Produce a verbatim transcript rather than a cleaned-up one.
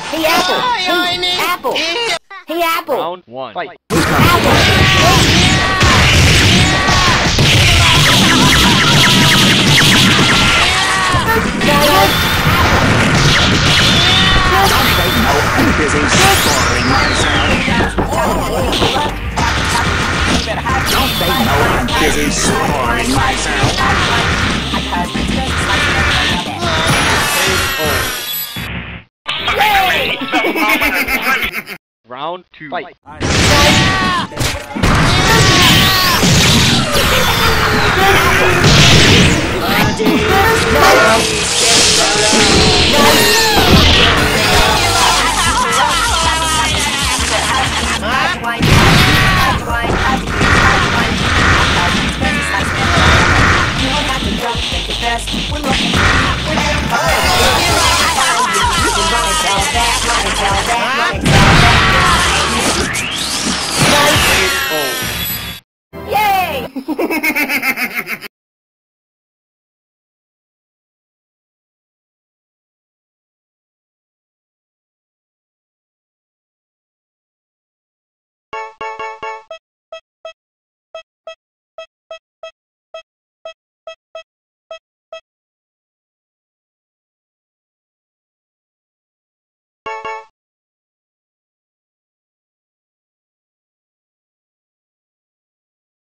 Hey, Apple! Hey, Apple! Hey, Apple! Round one. Fight. Apple! Don't they know I'm busy scoring myself? Don't they know I'm busy scoring myself? Round two. Fight. Bloody